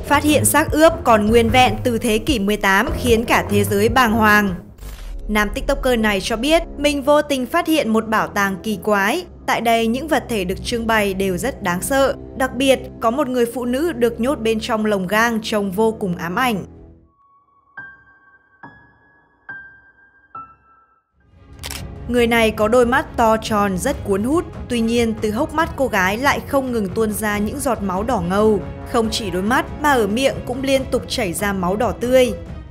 Phát hiện xác ướp còn nguyên vẹn từ thế kỷ 18 khiến cả thế giới bàng hoàng. Nam TikToker này cho biết mình vô tình phát hiện một bảo tàng kỳ quái. Tại đây, những vật thể được trưng bày đều rất đáng sợ. Đặc biệt, có một người phụ nữ được nhốt bên trong lồng gang trông vô cùng ám ảnh. Người này có đôi mắt to tròn rất cuốn hút, tuy nhiên từ hốc mắt cô gái lại không ngừng tuôn ra những giọt máu đỏ ngầu. Không chỉ đôi mắt mà ở miệng cũng liên tục chảy ra máu đỏ tươi.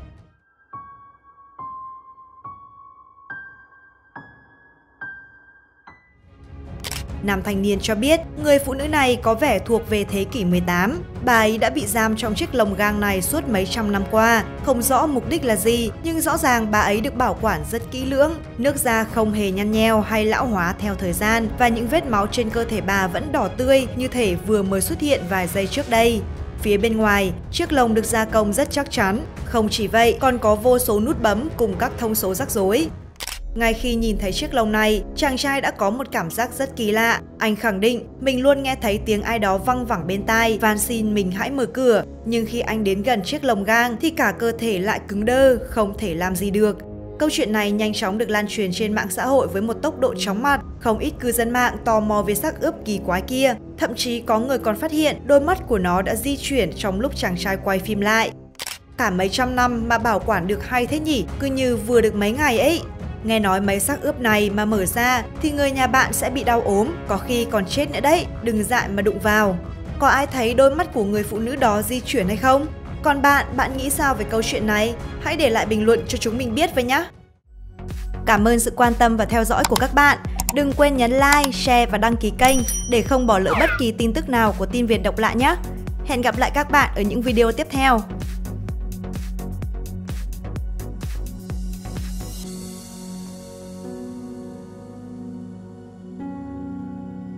Nam thanh niên cho biết người phụ nữ này có vẻ thuộc về thế kỷ 18. Bà ấy đã bị giam trong chiếc lồng gang này suốt mấy trăm năm qua. Không rõ mục đích là gì, nhưng rõ ràng bà ấy được bảo quản rất kỹ lưỡng. Nước da không hề nhăn nheo hay lão hóa theo thời gian và những vết máu trên cơ thể bà vẫn đỏ tươi như thể vừa mới xuất hiện vài giây trước đây. Phía bên ngoài, chiếc lồng được gia công rất chắc chắn. Không chỉ vậy, còn có vô số nút bấm cùng các thông số rắc rối. Ngay khi nhìn thấy chiếc lồng này, chàng trai đã có một cảm giác rất kỳ lạ. Anh khẳng định mình luôn nghe thấy tiếng ai đó văng vẳng bên tai, van xin mình hãy mở cửa. Nhưng khi anh đến gần chiếc lồng gang thì cả cơ thể lại cứng đơ, không thể làm gì được. Câu chuyện này nhanh chóng được lan truyền trên mạng xã hội với một tốc độ chóng mặt. Không ít cư dân mạng tò mò về xác ướp kỳ quái kia. Thậm chí có người còn phát hiện đôi mắt của nó đã di chuyển trong lúc chàng trai quay phim lại. Cả mấy trăm năm mà bảo quản được hay thế nhỉ, cứ như vừa được mấy ngày ấy. Nghe nói mấy xác ướp này mà mở ra thì người nhà bạn sẽ bị đau ốm, có khi còn chết nữa đấy, đừng dại mà đụng vào. Có ai thấy đôi mắt của người phụ nữ đó di chuyển hay không? Còn bạn nghĩ sao về câu chuyện này? Hãy để lại bình luận cho chúng mình biết với nhé! Cảm ơn sự quan tâm và theo dõi của các bạn. Đừng quên nhấn like, share và đăng ký kênh để không bỏ lỡ bất kỳ tin tức nào của Tin Việt đọc lại nhé! Hẹn gặp lại các bạn ở những video tiếp theo!